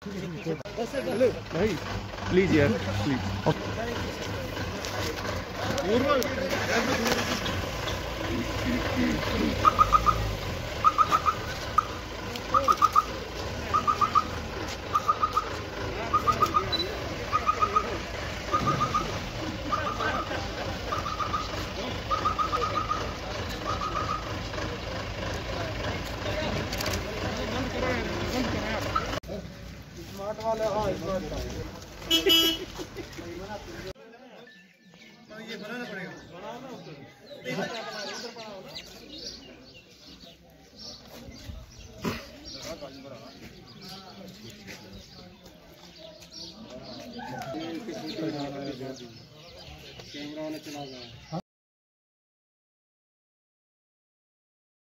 Hello भाई, please यार please. Smart वाले, हाँ स्मार्ट ये बनाना पड़ेगा, कैमरा वाला चला गया।